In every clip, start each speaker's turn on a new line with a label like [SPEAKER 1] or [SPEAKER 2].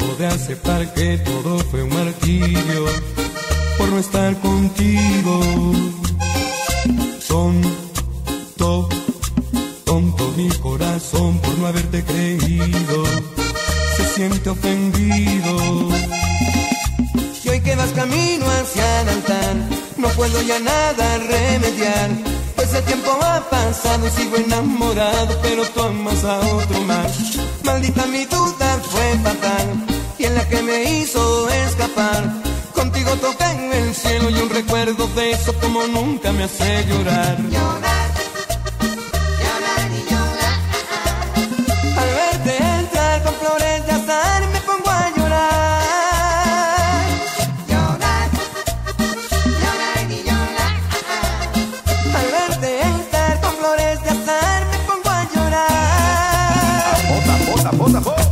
[SPEAKER 1] debo de aceptar que todo fue un martirio por no estar contigo. Tonto, tonto mi corazón por no haberte creído, se siente ofendido.
[SPEAKER 2] Y hoy que vas camino hacia el altar, no puedo ya nada remediar, pues el tiempo ha pasado y sigo enamorado, pero tú amas a otro más. Maldita mi duda fue fatal, y en la que me hizo escapar. Contigo toqué en el cielo y un recuerdo de eso como nunca me hace llorar.
[SPEAKER 3] Llorar, llorar y llorar.
[SPEAKER 2] Al verte entrar con flores de azar me pongo a llorar.
[SPEAKER 3] Llorar, llorar y llorar.
[SPEAKER 2] Al verte entrar con flores de azar me pongo a llorar.
[SPEAKER 4] Bota, bota, bota, bota.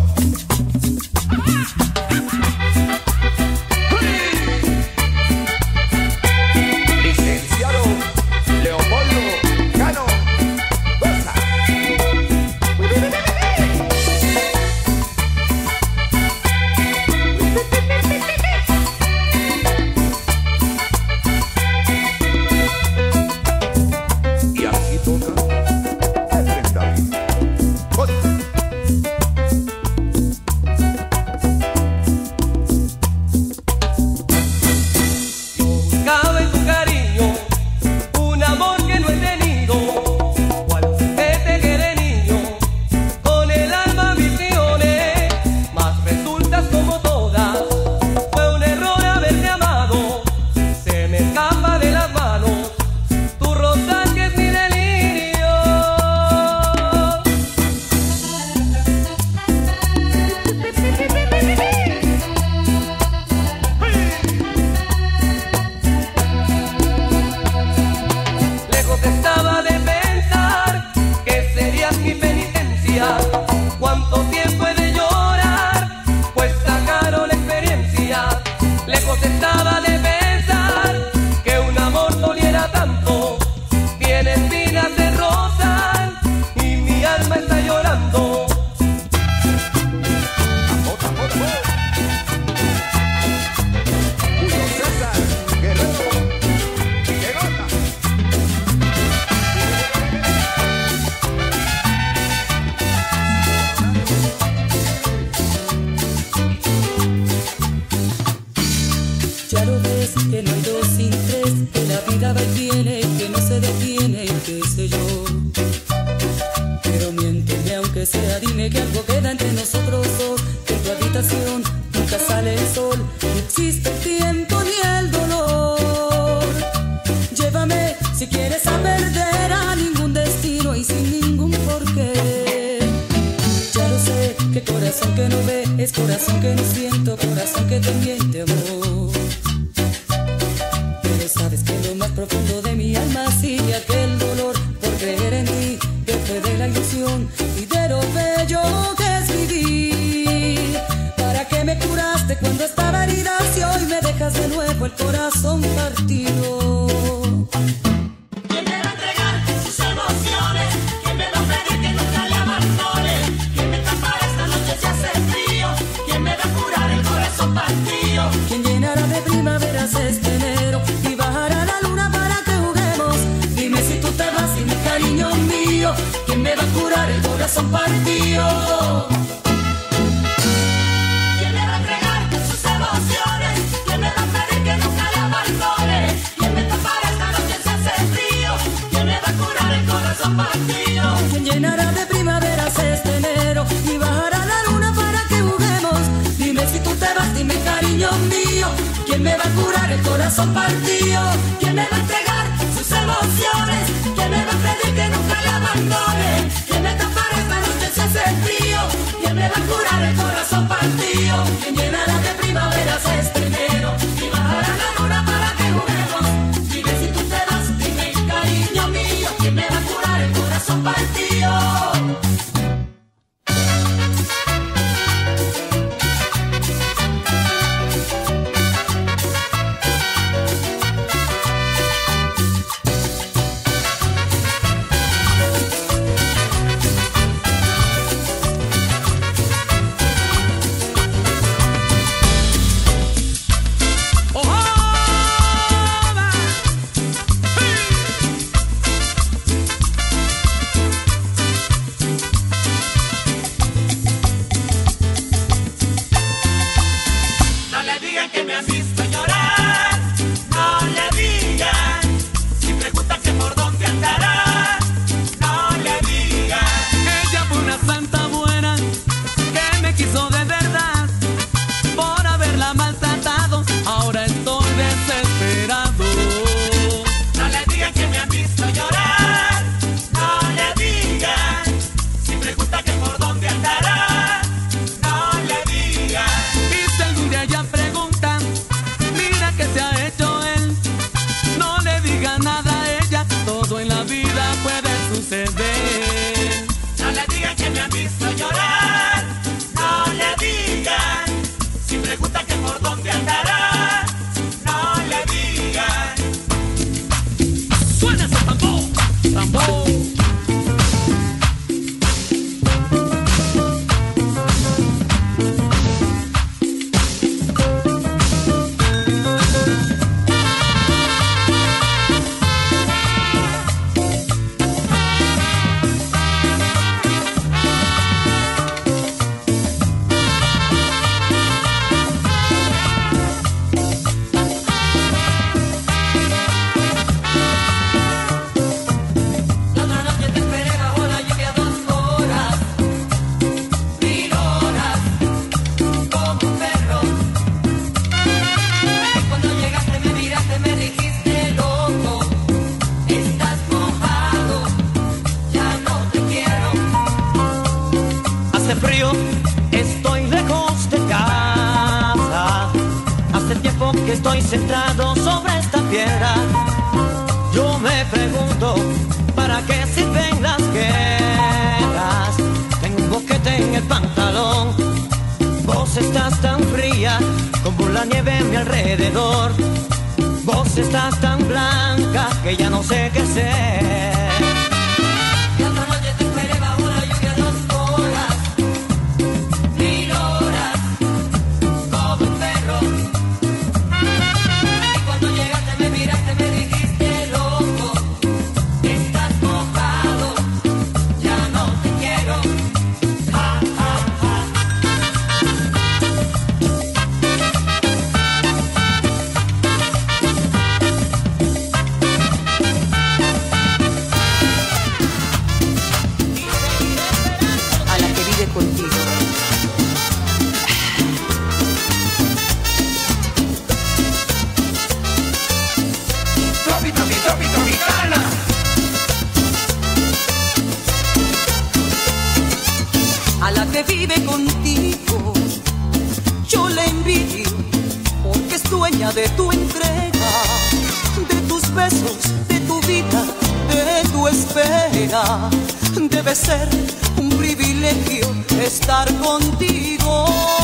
[SPEAKER 4] que me han visto llorar, no le digan. Si preguntan que por dónde andará, no le digan.
[SPEAKER 1] Ella fue una santa buena que me quiso de verdad. Por haberla maltratado, ahora estoy desesperado.
[SPEAKER 4] No le digan que me han visto llorar, no le digan. Si preguntan que por dónde andará, no le digan.
[SPEAKER 1] Y si algún día ya preguntan, mira que se ha hecho él, no le diga nada a ella, todo en la vida puede suceder.
[SPEAKER 4] No le digan que me han visto llorar, no le digan. Si preguntan que por dónde andará, no le digan.
[SPEAKER 1] ¡Suena ese tambor! ¡Tambor!
[SPEAKER 4] La otra noche te esperé bajo la lluvia 2 horas, 1000 horas, como un perro. Y cuando llegaste me miraste, me dijiste loco, estás mojado, ya no te quiero.
[SPEAKER 2] Hace frío, estoy lejos de casa. Hace tiempo que estoy sentado sobre esta piedra. Yo me pregunto, ¿para qué sirven las guerras? Tengo un boquete en el pantalón. Vos estás tan fría como la nieve a mi alrededor. Vos estás tan blanca que ya no sé qué hacer.
[SPEAKER 4] La otra noche te esperé bajo la lluvia 2 horas, 1000 horas, como un perro. Y cuando llegaste me miraste, me dijiste loco, estás mojado, ya no te quiero. Ja, ja, ja.
[SPEAKER 5] A la que vive contigo.
[SPEAKER 4] Tropicana.
[SPEAKER 5] A la que vive contigo, yo le envidio, porque es dueña de tu entrega, de tus besos, de tu vida, de tu espera. Debe ser un privilegio estar contigo.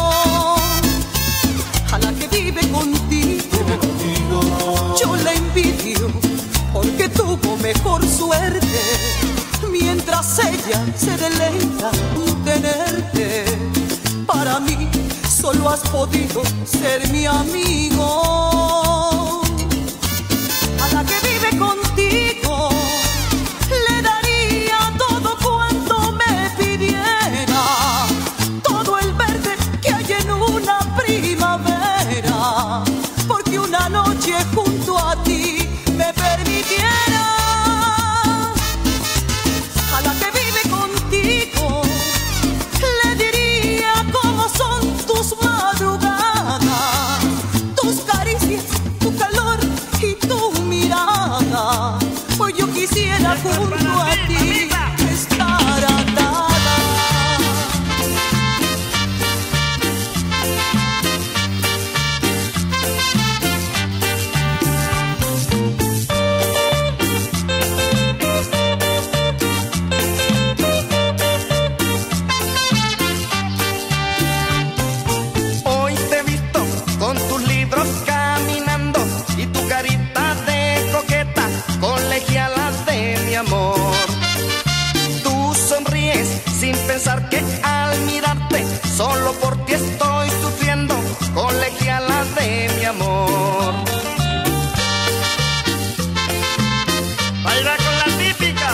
[SPEAKER 5] A la que vive contigo, yo le envidio, porque tuvo mejor suerte, mientras ella se deleita en tenerte. Para mí solo has podido ser mi amigo. A la que vive contigo le daría todo cuanto me pidiera, todo el verde que hay en una primavera, porque una noche junto a ti me permitiera. A la que vive contigo le diría cómo son tus madrugadas, tus caricias, tu calor y tu mirada. Pues yo quisiera junto a ti estar atada.
[SPEAKER 2] Hoy te he visto con tus libros caminando y tu carita de coqueta, colegiala de mi amor. Tú sonríes sin pensar que al mirarte solo por ti estoy sufriendo, colegiala de mi amor. Baila con la típica.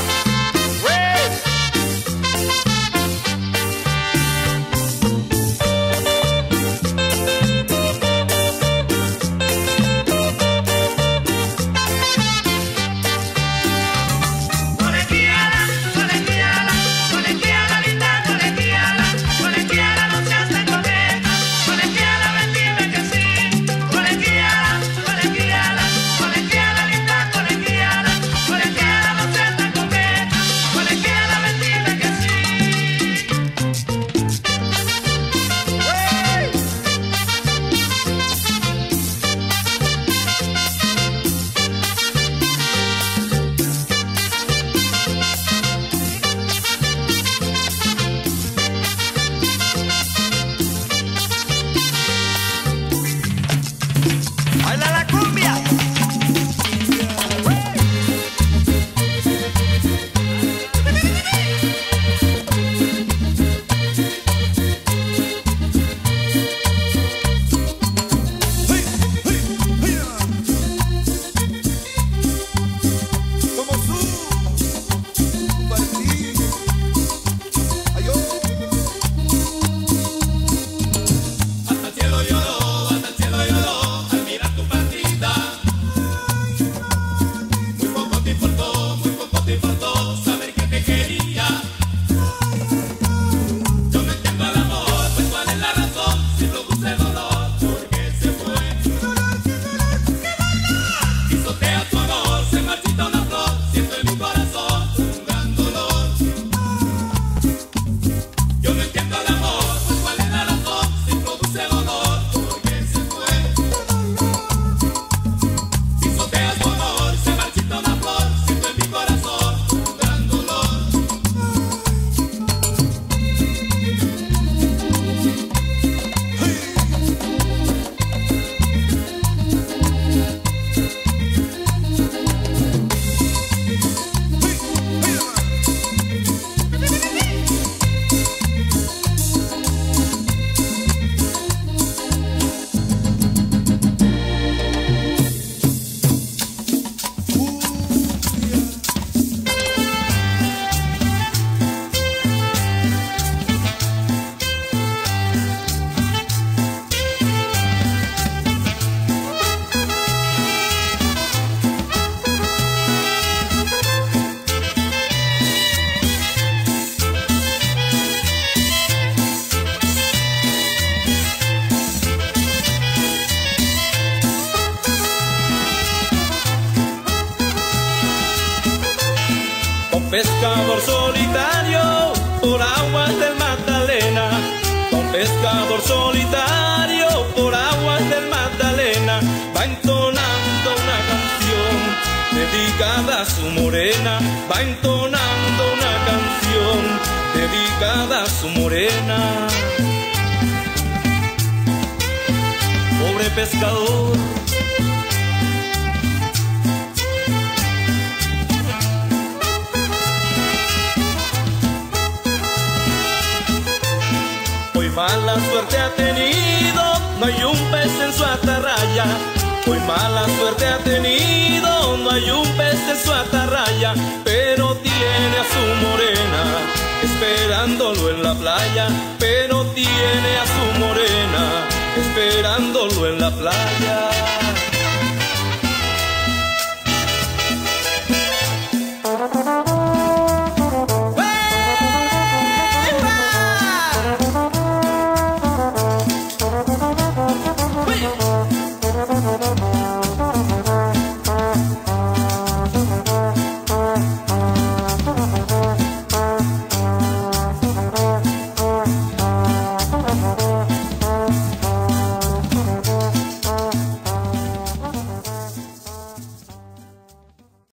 [SPEAKER 6] pescador solitario por aguas del Magdalena, va un pescador solitario por aguas del Magdalena, va entonando una canción dedicada a su morena, va entonando una canción dedicada a su morena. Pobre pescador, hoy mala suerte ha tenido, no hay un pez en su atarraya. Hoy mala suerte ha tenido, no hay un pez en su atarraya, pero tiene a su morena esperándolo en la playa, pero tiene a su morena esperándolo en la playa.